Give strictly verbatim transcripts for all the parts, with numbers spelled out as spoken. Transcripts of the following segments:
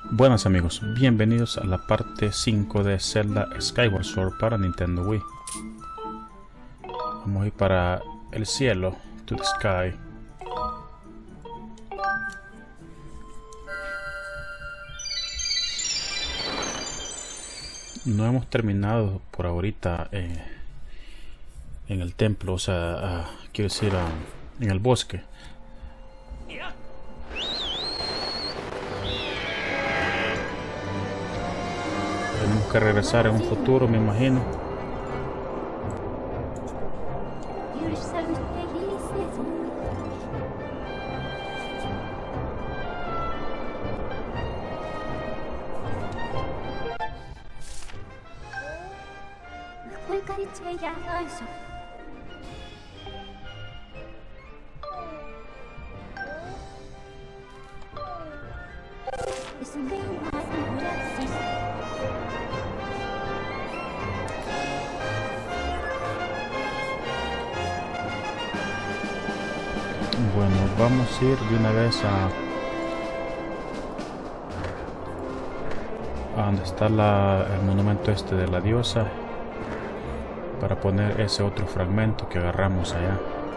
Buenas amigos, bienvenidos a la parte cinco de Zelda Skyward Sword para Nintendo Wii. Vamos a ir para el cielo, to the sky. No hemos terminado por ahorita eh, en el templo, o sea, uh, quiero decir uh, en el bosque. Tenemos que regresar en un futuro, me imagino. Bueno, vamos a ir de una vez a, a donde está la, el monumento este de la diosa para poner ese otro fragmento que agarramos allá.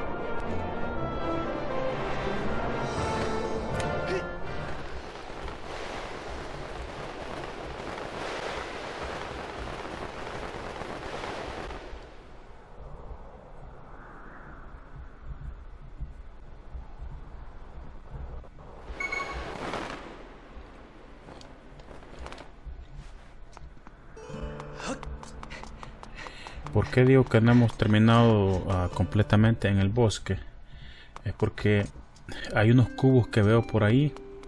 ¿Por qué digo que no hemos terminado uh, completamente en el bosque? Es porque hay unos cubos que veo por ahí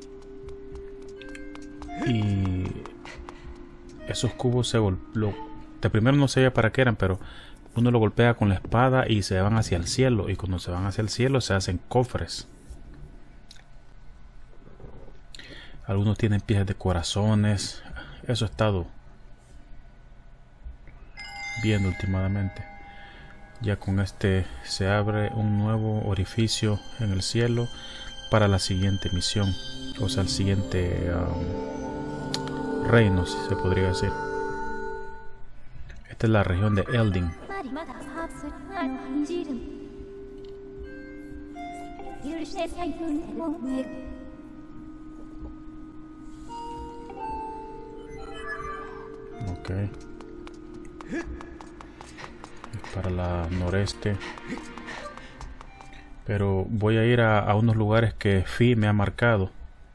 y esos cubos se golpean. De primero no sabía para qué eran, pero uno lo golpea con la espada y se van hacia el cielo, y cuando se van hacia el cielo se hacen cofres. Algunos tienen piezas de corazones. Eso he estado viendo últimamente. Ya con este se abre un nuevo orificio en el cielo para la siguiente misión, o sea, el siguiente um, reino, si se podría decir. Esta es la región de Eldin. Ok. Para la noreste, pero voy a ir a, a unos lugares que Fi me ha marcado.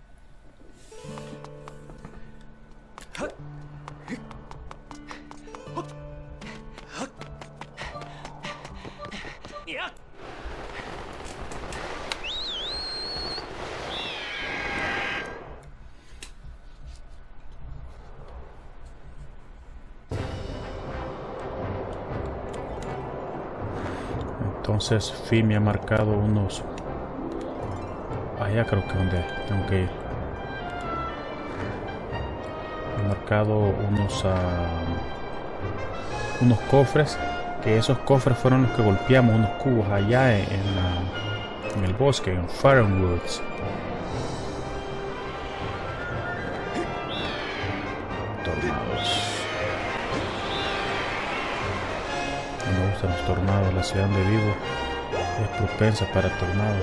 Entonces Fi me ha marcado unos, allá creo que donde tengo que ir. Me ha marcado unos uh, unos cofres, que esos cofres fueron los que golpeamos, unos cubos allá en, en, la, en el bosque, en Faronwoods. Tornados. Me gustan los tornados. La ciudad donde vivo es propensa para tornados.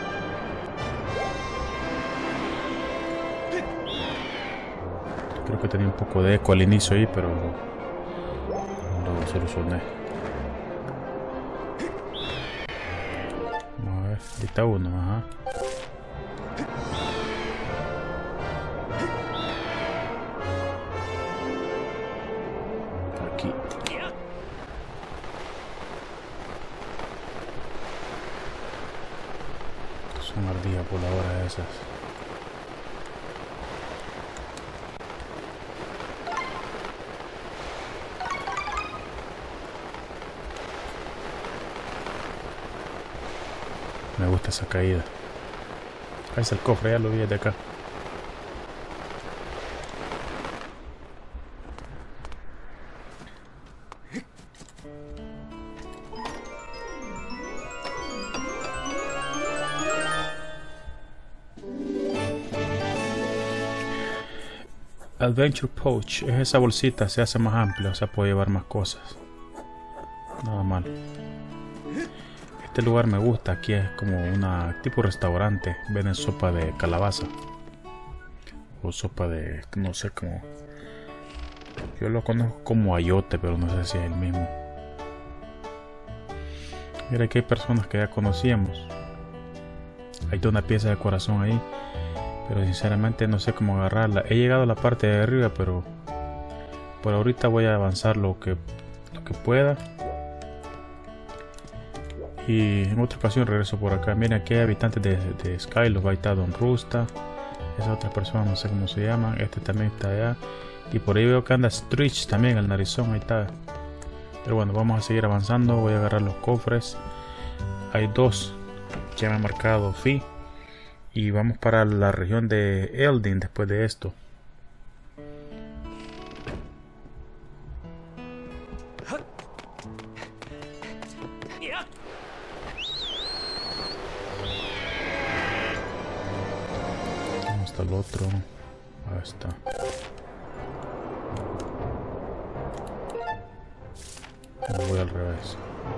Creo que tenía un poco de eco al inicio ahí, pero lo solucioné. Vamos a ver, ahí está uno, ajá. Aquí. Son ardillas voladoras esas. Me gusta esa caída. Ahí está el cofre, ya lo vi desde acá. Adventure Pouch. Es esa bolsita, se hace más amplia, o sea, puede llevar más cosas. Nada mal. Este lugar me gusta, aquí es como una tipo restaurante. Venden sopa de calabaza. O sopa de, no sé cómo. Yo lo conozco como ayote, pero no sé si es el mismo. Mira que hay personas que ya conocíamos. Hay toda una pieza de corazón ahí, pero sinceramente no sé cómo agarrarla. He llegado a la parte de arriba, pero por ahorita voy a avanzar lo que, lo que pueda. Y en otra ocasión regreso por acá. Miren, aquí hay habitantes de, de Skyloft. Ahí está Don Rusta. Esa otra persona, no sé cómo se llama. Este también está allá. Y por ahí veo que anda Stretch también, el narizón. Ahí está. Pero bueno, vamos a seguir avanzando. Voy a agarrar los cofres. Hay dos que me han marcado Fi. Y vamos para la región de Eldin después de esto. ¿Dónde está el otro? Ahí está. Voy al revés.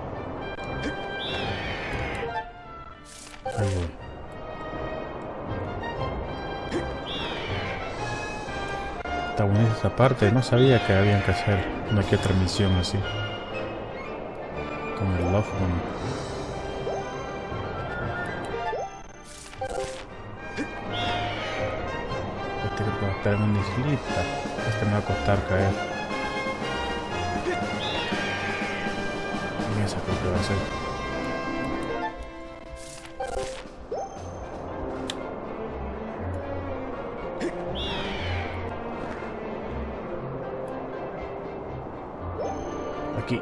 Ahí voy. Está bonita esta parte. No sabía que habían que hacer una que otra misión así. Con el Love One. Este que puede estar en una islita. Este me va a costar caer. Y esa creo que va a ser. Aquí.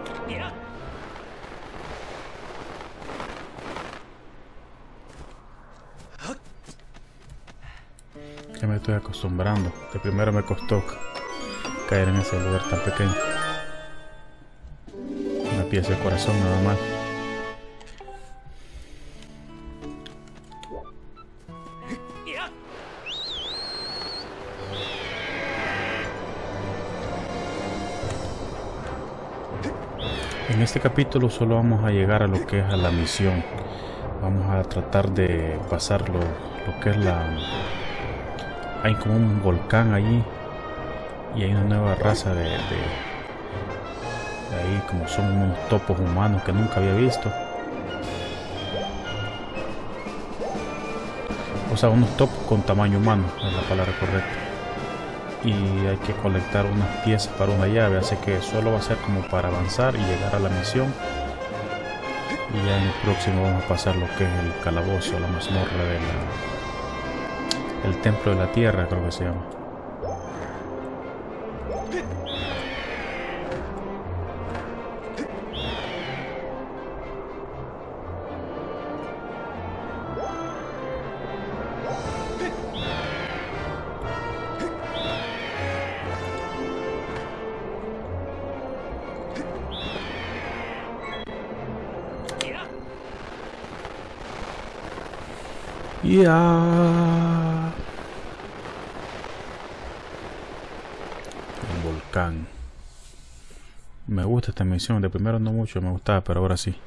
Ya me estoy acostumbrando. De primero me costó caer en ese lugar tan pequeño. Una pieza de corazón nada más. En este capítulo solo vamos a llegar a lo que es a la misión. Vamos a tratar de pasar lo, lo que es la... Hay como un volcán allí. Y hay una nueva raza de, de, de ahí, como son unos topos humanos que nunca había visto. O sea, unos topos con tamaño humano, es la palabra correcta. Y hay que colectar unas piezas para una llave, así que solo va a ser como para avanzar y llegar a la misión. Y ya en el próximo vamos a pasar lo que es el calabozo, la mazmorra de la, el templo de la tierra, creo que se llama. Ya. El volcán. Me gusta esta misión. De primero no mucho me gustaba, pero ahora sí.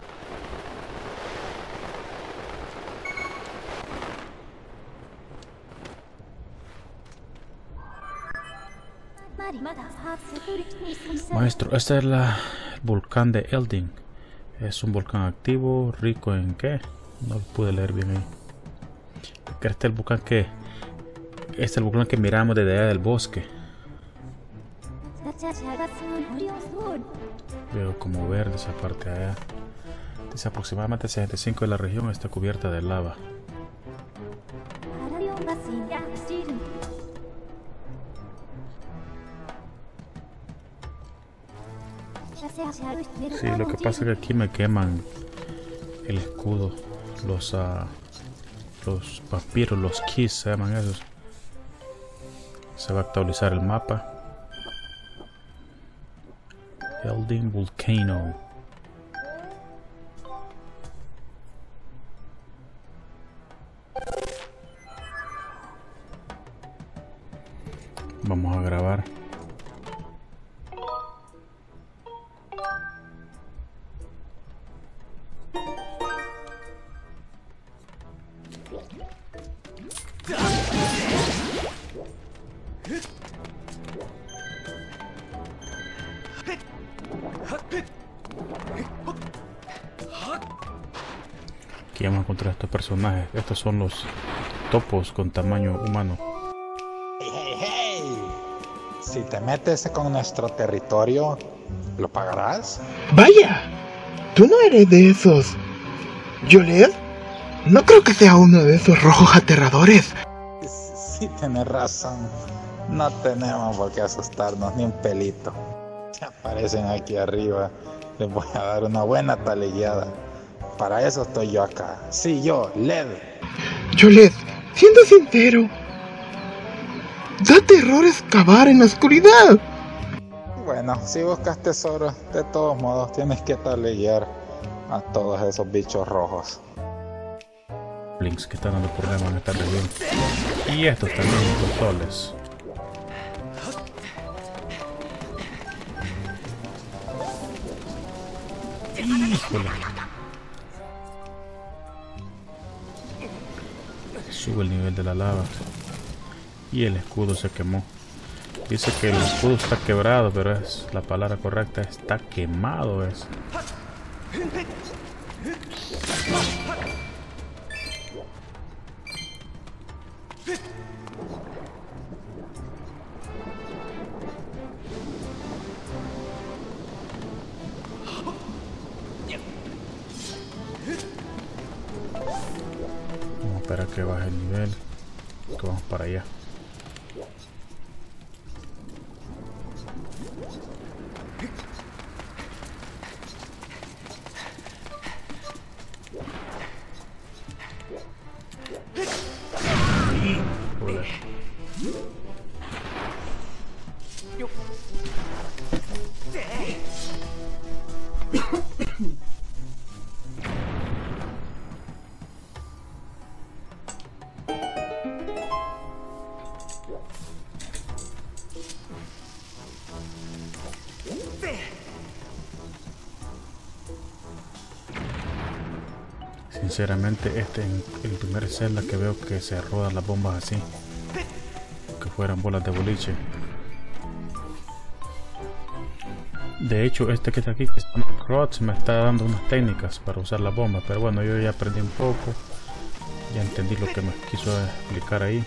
Maestro, este es la, el volcán de Eldin. Es un volcán activo, rico en ¿qué? No lo pude leer bien ahí. Este es el volcán que este es el volcán que miramos desde allá del bosque. Veo como verde esa parte de allá. Dice aproximadamente sesenta y cinco de la región está cubierta de lava. Sí, lo que pasa es que aquí me queman el escudo. Los uh, los vampiros, los keys se llaman esos. Se va a actualizar el mapa. Eldin Volcano. Vamos a grabar. Aquí vamos a encontrar estos personajes. Estos son los topos con tamaño humano. Hey, hey, hey. Si te metes con nuestro territorio, ¿lo pagarás? Vaya, tú no eres de esos. ¿Yoled? No creo que sea uno de esos rojos aterradores. Sí, tienes razón. No tenemos por qué asustarnos ni un pelito. Se aparecen aquí arriba. Les voy a dar una buena talegueada. Para eso estoy yo acá. Sí, yo, Led. Yoled, siendo sincero, da terror excavar en la oscuridad. Bueno, si buscas tesoros, de todos modos tienes que taleguear a todos esos bichos rojos. Links que están dando problemas en esta región. Y estos también, los soles. Híjole. Sube el nivel de la lava. Y el escudo se quemó. Dice que el escudo está quebrado, pero es la palabra correcta. Está quemado es. Vamos a esperar que baje el nivel. Que vamos para allá. Joder. Sinceramente, este es el primer Zelda que veo que se rodan las bombas así, que fueran bolas de boliche. De hecho, este que está aquí, que se llama Crotch, me está dando unas técnicas para usar las bombas, pero bueno, yo ya aprendí un poco, ya entendí lo que me quiso explicar ahí.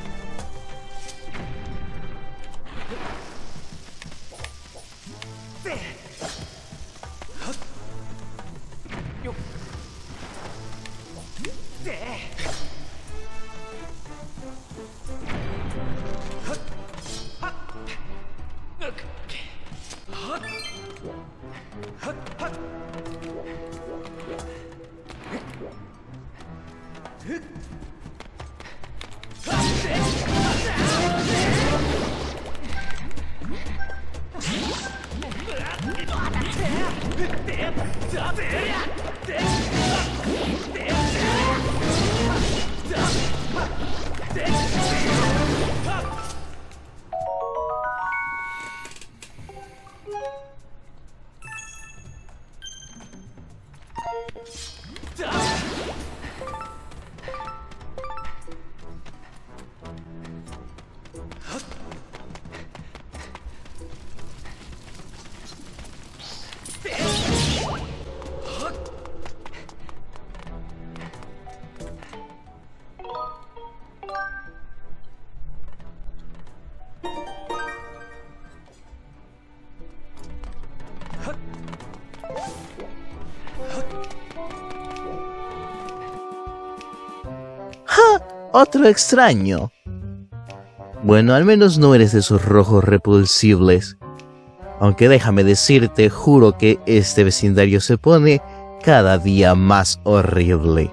¡Ja! Otro extraño. Bueno, al menos no eres de esos rojos repulsibles. Aunque déjame decirte, juro que este vecindario se pone cada día más horrible.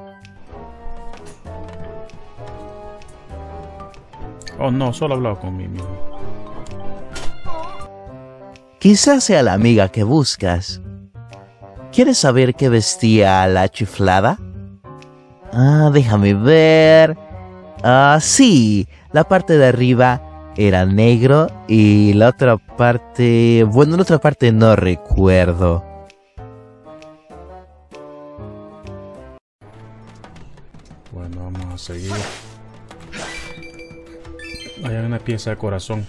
Oh no, solo he hablado con mí mismo. Quizás sea la amiga que buscas. ¿Quieres saber qué vestía la chiflada? Ah, déjame ver. Ah, sí, la parte de arriba era negro y la otra parte, bueno, la otra parte no recuerdo. Bueno, vamos a seguir. Hay una pieza de corazón.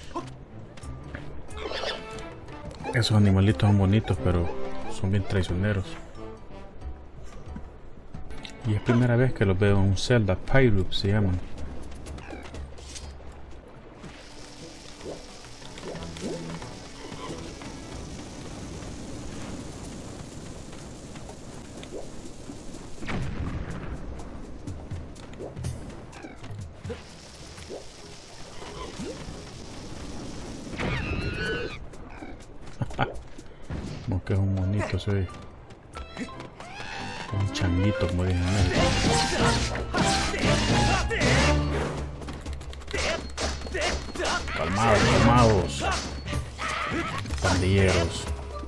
Esos animalitos son bonitos, pero son bien traicioneros. Y es primera vez que los veo en un Zelda. Pyroop se llaman. Como que es un monito, se ve. Un changuito, como dicen ellos. Calmados, calmados. Pandilleros.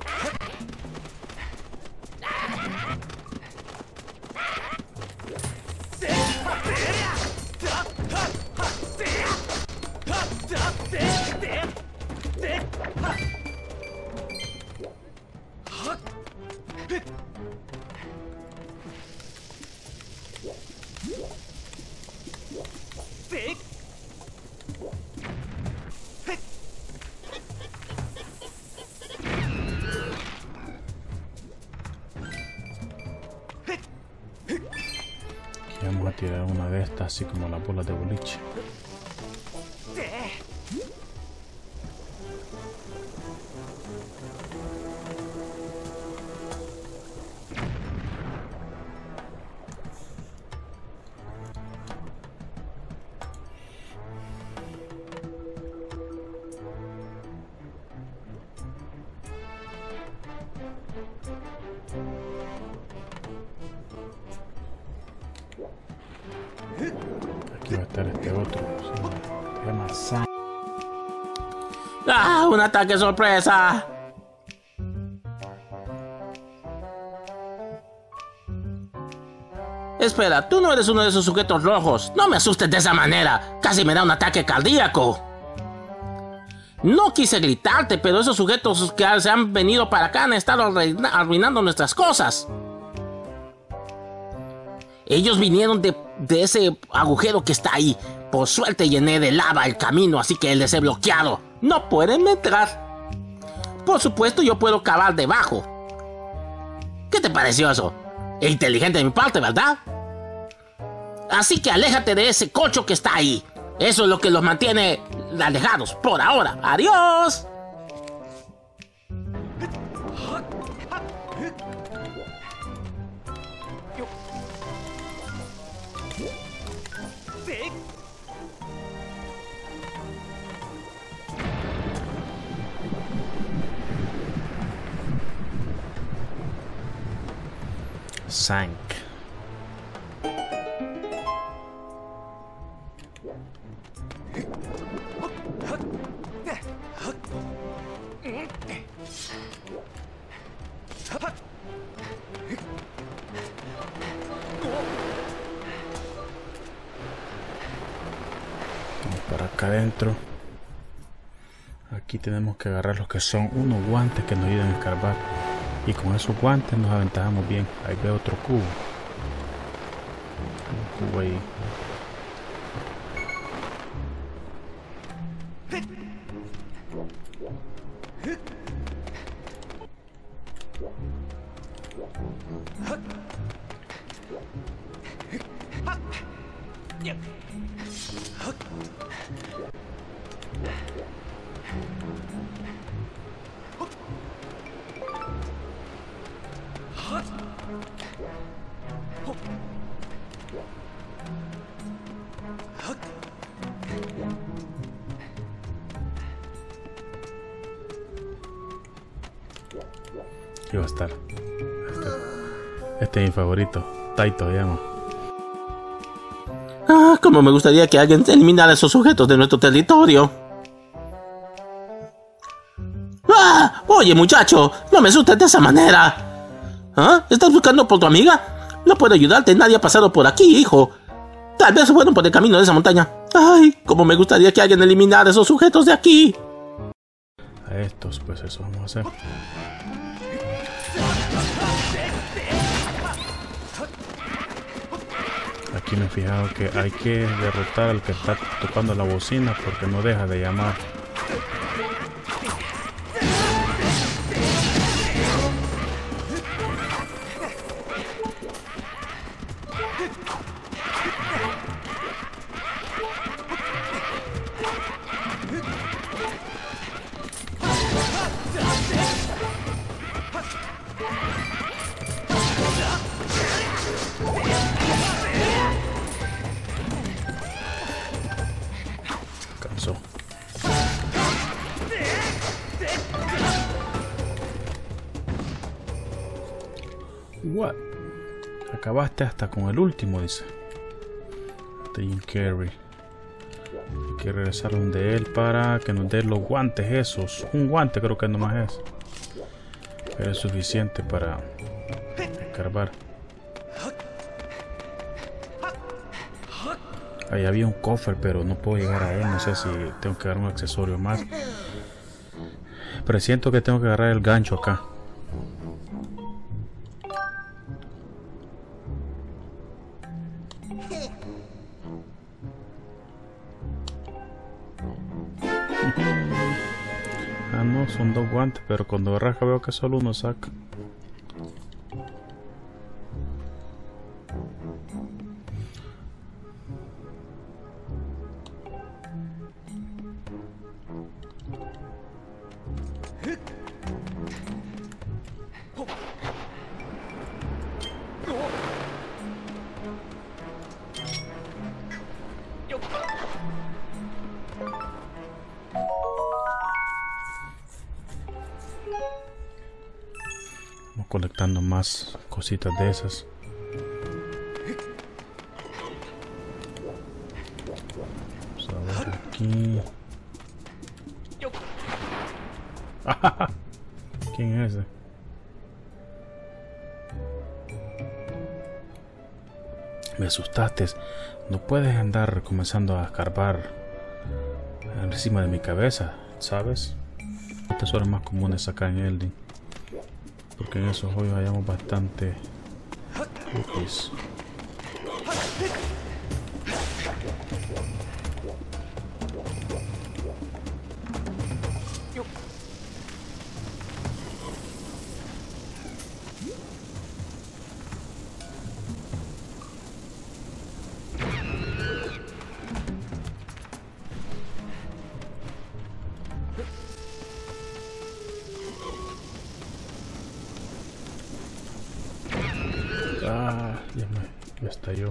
Vamos a tirar una de estas, así como las bolas de boliche. Aquí va a estar este otro. Se llama Sam. ¡Ah! ¡Un ataque sorpresa! Espera, tú no eres uno de esos sujetos rojos. No me asustes de esa manera. Casi me da un ataque cardíaco. No quise gritarte, pero esos sujetos que se han venido para acá han estado arruinando nuestras cosas. Ellos vinieron de, de ese agujero que está ahí. Por suerte llené de lava el camino, así que les he bloqueado. No pueden entrar. Por supuesto, yo puedo cavar debajo. ¿Qué te pareció eso? Es inteligente de mi parte, ¿verdad? Así que aléjate de ese cocho que está ahí. Eso es lo que los mantiene alejados por ahora. ¡Adiós! Sank. Vamos para acá adentro. Aquí tenemos que agarrar los que son unos guantes que nos ayudan a escarbar. Y con esos guantes nos aventajamos bien. Ahí veo otro cubo. Un cubo ahí. Aquí va a estar. Este, este es mi favorito. Taito se llama. Ah, como me gustaría que alguien eliminara a esos sujetos de nuestro territorio. ¡Ah! Oye, muchacho, no me asustes de esa manera. ¿Ah? ¿Estás buscando por tu amiga? No puedo ayudarte, nadie ha pasado por aquí, hijo. Tal vez se fueron por el camino de esa montaña. ¡Ay! Cómo me gustaría que alguien eliminara esos sujetos de aquí. A estos, pues eso vamos a hacer. Aquí me he fijado que hay que derrotar al que está tocando la bocina porque no deja de llamar. Cansó. What? Acabaste hasta con el último, dice. De Jim Carrey. Hay que regresar donde él para que nos dé los guantes esos. Un guante creo que nomás es. Pero es suficiente para escarbar. Ahí había un cofre, pero no puedo llegar a él. No sé si tengo que agarrar un accesorio más. Pero siento que tengo que agarrar el gancho acá. Ah, no, son dos guantes, pero cuando rasca veo que solo uno saca. Vamos colectando más cositas de esas. Vamos a ver aquí. ¿Quién es ese? Me asustaste. No puedes andar comenzando a escarbar encima de mi cabeza, ¿sabes? Los tesoros más comunes acá en Elden, porque en esos hoyos hallamos bastante rupees. Ah, ya me, me estalló.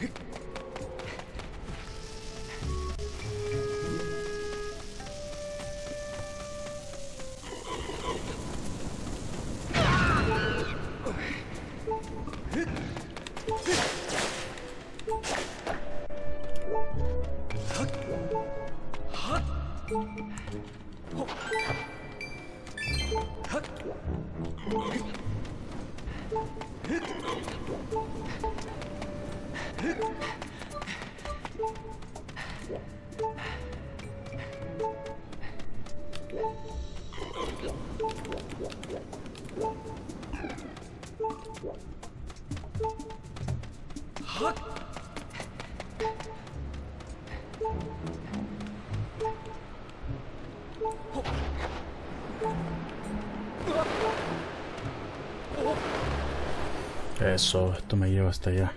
Eso, esto me lleva hasta allá.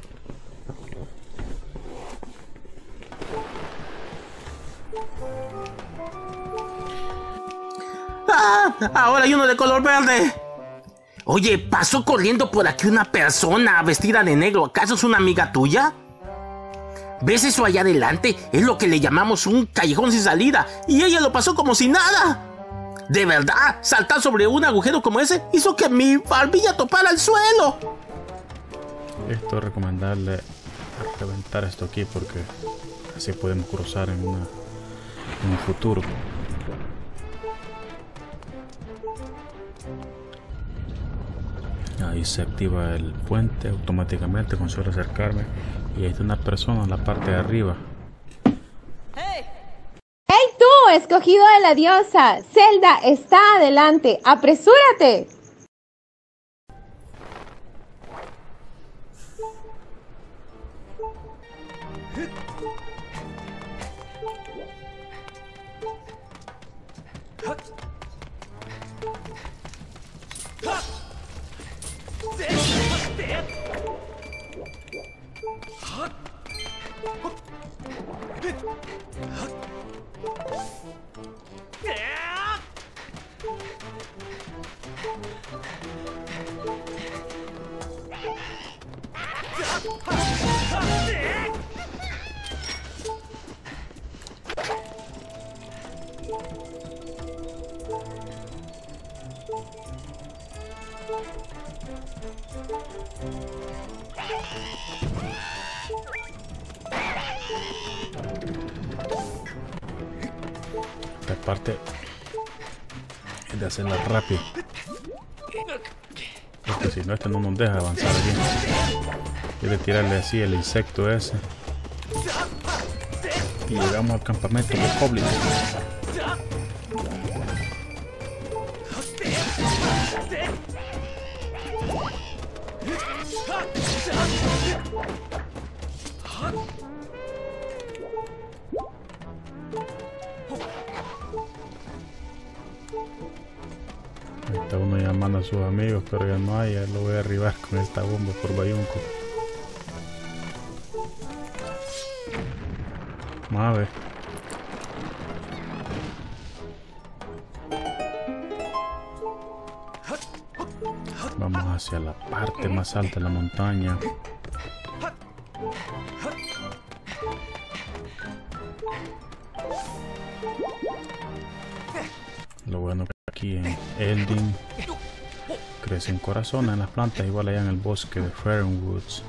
¡Ah! Ahora hay uno de color verde. Oye, pasó corriendo por aquí una persona vestida de negro. ¿Acaso es una amiga tuya? ¿Ves eso allá adelante? Es lo que le llamamos un callejón sin salida. Y ella lo pasó como si nada. ¿De verdad? Saltar sobre un agujero como ese hizo que mi barbilla topara el suelo. Esto es recomendarle reventar esto aquí porque así podemos cruzar en, una, en un futuro. Ahí se activa el puente automáticamente con solo acercarme. Y ahí está una persona en la parte de arriba. escogido de la diosa! Zelda está adelante. ¡Apresúrate! Esta parte es de hacerla rápido, porque si no, este no nos deja avanzar aquí. Quiere tirarle así el insecto ese y llegamos al campamento de Goblin. Está uno llamando a sus amigos, pero ya no hay. Ya lo voy a arribar con esta bomba por bayunco. Vamos a ver. Vamos hacia la parte más alta de la montaña. Lo bueno que aquí en Eldin crecen corazones en las plantas, igual allá en el bosque de Fernwoods.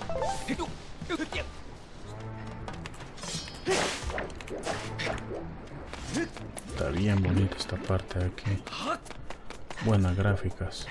Está bien bonita esta parte de aquí. Buenas gráficas.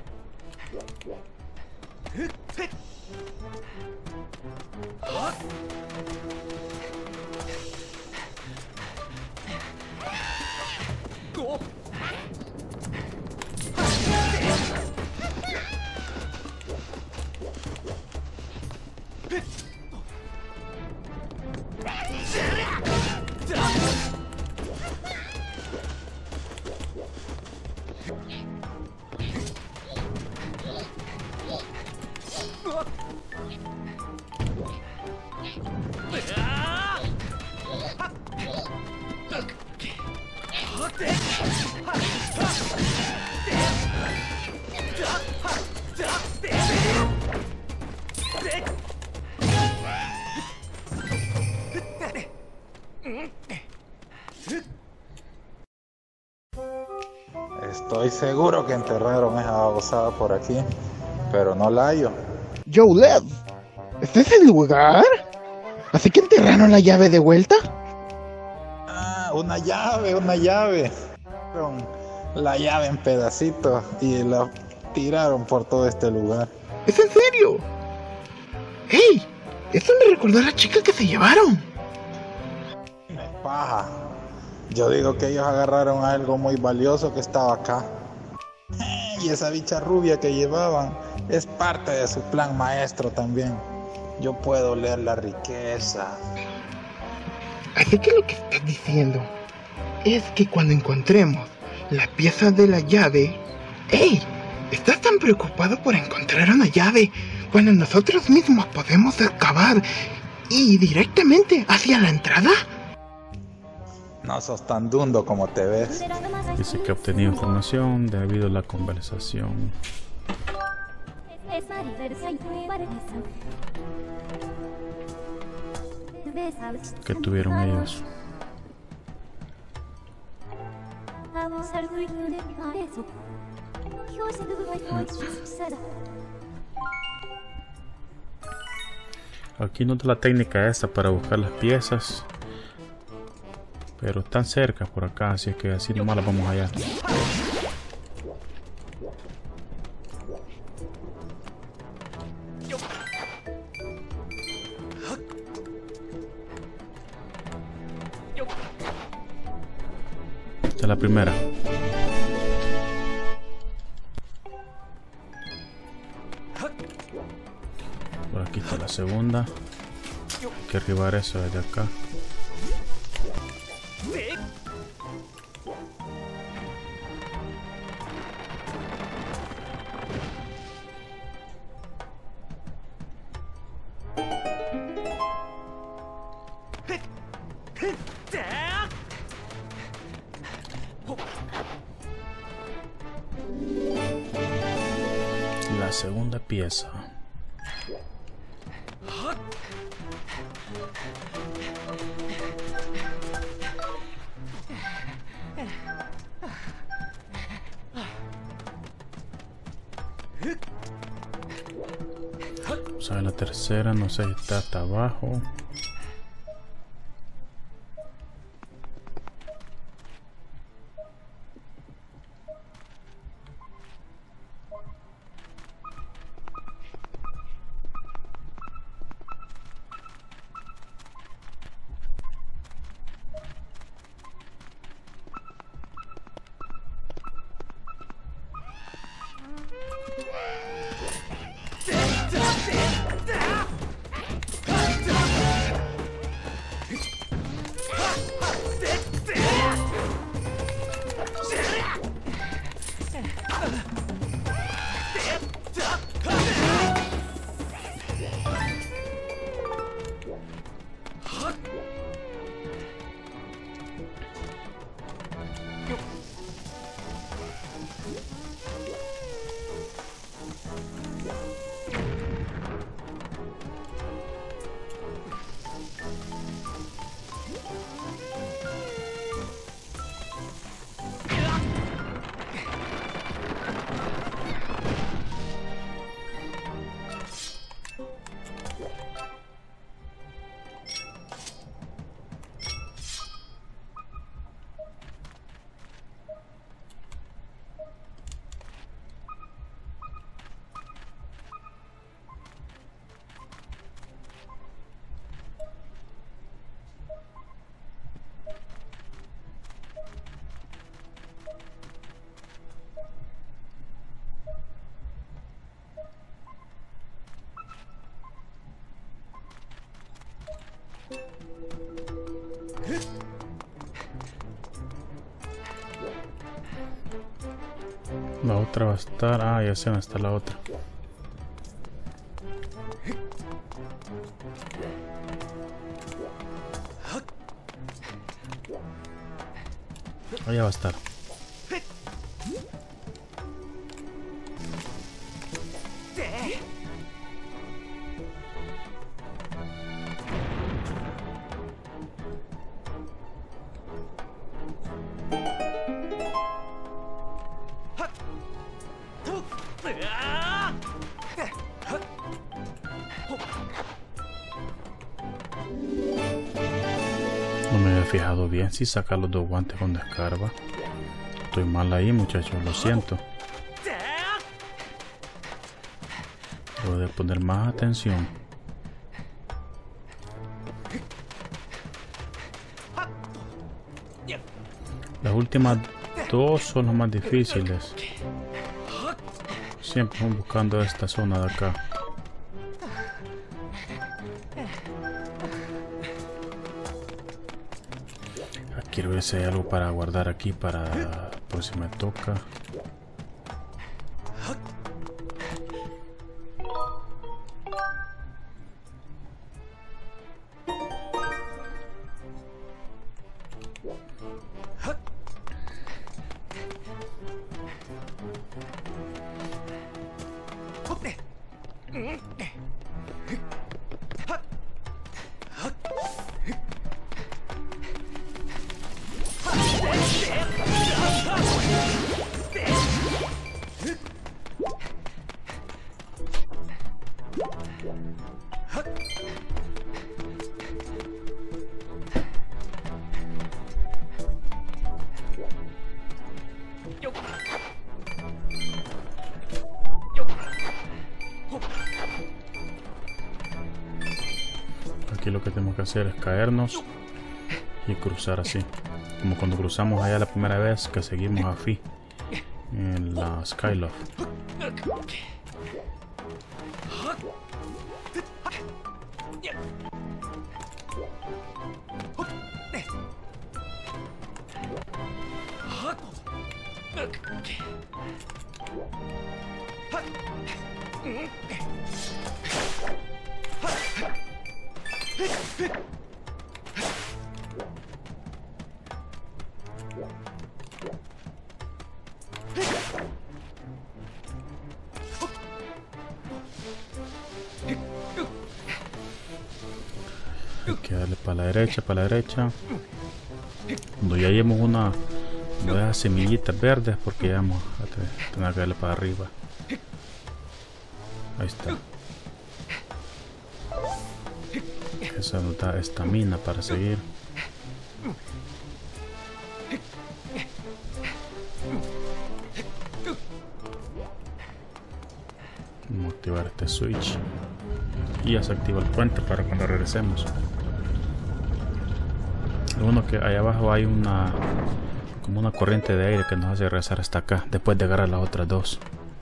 Estoy seguro que enterraron esa babosada por aquí, pero no la hallo. Jolez, ¿este es el lugar? ¿Así que enterraron la llave de vuelta? Ah, una llave, una llave. La llave en pedacitos y la tiraron por todo este lugar. ¿Es en serio? ¡Hey! Esto me recordó a la chica que se llevaron. Me paja. Yo digo que ellos agarraron algo muy valioso que estaba acá. Y esa bicha rubia que llevaban es parte de su plan maestro también. Yo puedo leer la riqueza. Así que lo que estás diciendo es que cuando encontremos la pieza de la llave... ¡Ey! ¿Estás tan preocupado por encontrar una llave cuando nosotros mismos podemos excavar y directamente hacia la entrada? No sos tan dundo como te ves. Dice que ha obtenido información debido a la conversación que tuvieron ellos. Aquí nota la técnica esta para buscar las piezas, pero están cerca por acá, así que así nomás las vamos allá. Esta es la primera. Por aquí está la segunda. Hay que arribar eso desde acá. La segunda pieza. Vamos a ver la tercera, no sé si está hasta abajo. La otra va a estar... Ah, ya sé dónde está la otra. Allá va a estar. No me había fijado bien si sacar los dos guantes con descarga. Estoy mal ahí, muchachos, lo siento. Debo de poner más atención. Las últimas dos son las más difíciles. Siempre van buscando esta zona de acá. Quiero ver si hay algo para guardar aquí para por si me toca. Aquí lo que tenemos que hacer es caernos y cruzar así. como cuando cruzamos allá la primera vez que seguimos a Fi en la Skyloft. Hay que darle para la derecha, para la derecha. Cuando ya llevemos una de esas semillitas verdes, porque ya vamos a tener que darle para arriba. Ahí está. Esa nos da estamina para seguir. Vamos a activar este switch. Y ya se activa el puente para cuando regresemos. Lo bueno que allá abajo hay una como una corriente de aire que nos hace regresar hasta acá después de agarrar las otras dos.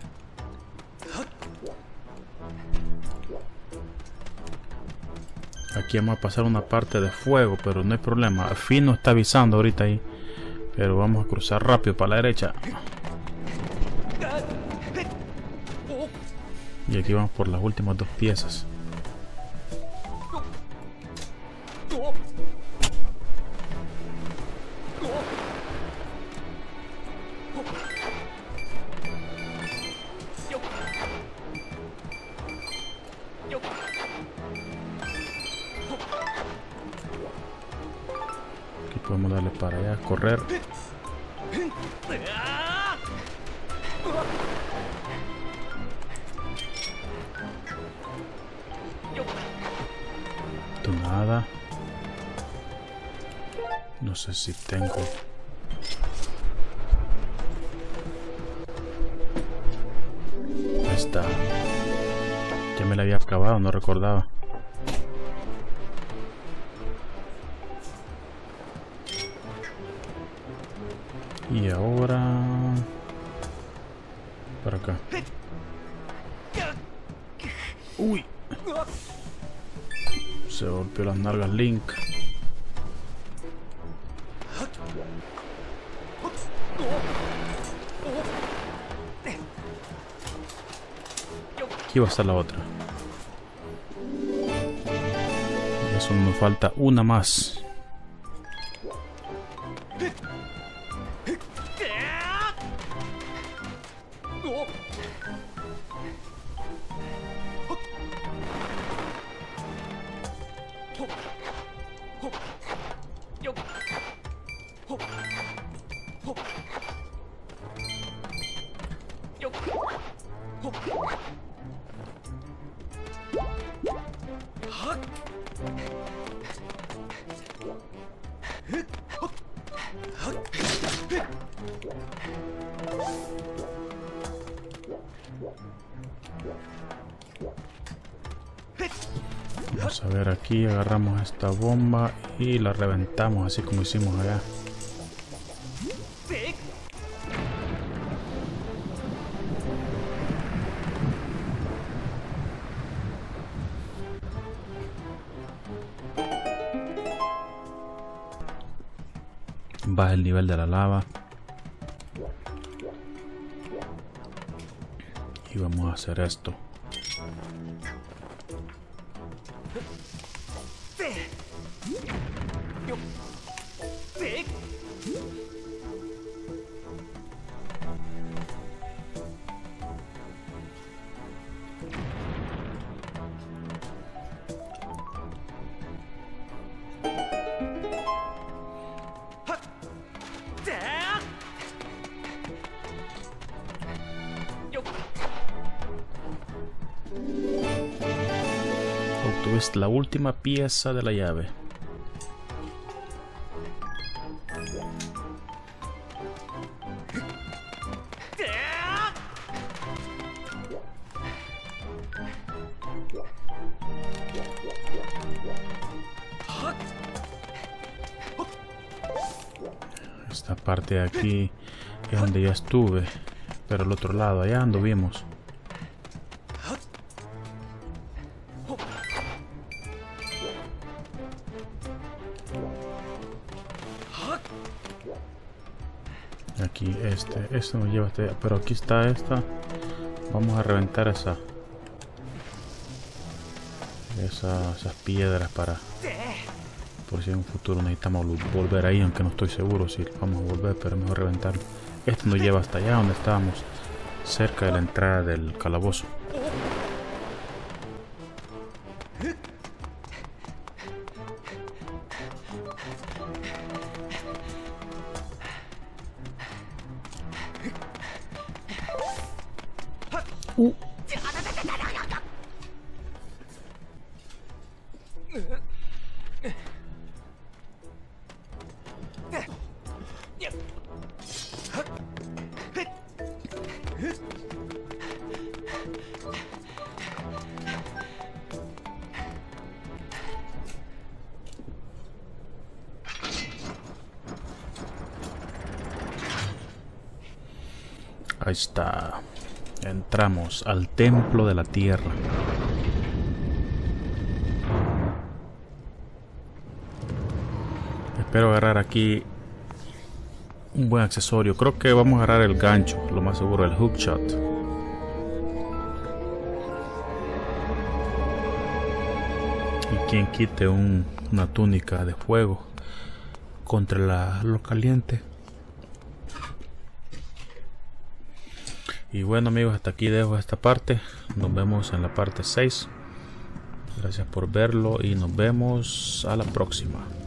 Aquí vamos a pasar una parte de fuego, pero no hay problema. Fi nos está avisando ahorita ahí, pero vamos a cruzar rápido para la derecha. Y aquí vamos por las últimas dos piezas. Aquí podemos darle para allá, correr. Esto nada. No sé si tengo. Ahí está. Ya me la había acabado, no recordaba. Y ahora para acá. Uy, se golpeó las nalgas Link. Aquí va a estar la otra. Y eso nos falta una más. Vamos a ver, aquí agarramos esta bomba y la reventamos así como hicimos allá. Baja el nivel de la lava. Y vamos a hacer esto. Obtuviste la última pieza de la llave. Esta parte de aquí es donde ya estuve, pero al otro lado, allá anduvimos. Aquí este, este nos lleva este, pero aquí está esta. Vamos a reventar esa, esa esas piedras para, por si en un futuro necesitamos volver ahí, aunque no estoy seguro si vamos a volver, pero es mejor reventarlo. Este nos lleva hasta allá donde estábamos, cerca de la entrada del calabozo. Uh. Ahí está. Entramos al templo de la tierra. Espero agarrar aquí un buen accesorio. Creo que vamos a agarrar el gancho, lo más seguro, el hookshot. Y quien quite un, una túnica de fuego contra la, lo caliente. Y bueno amigos, hasta aquí dejo esta parte. Nos vemos en la parte seis. Gracias por verlo y nos vemos a la próxima.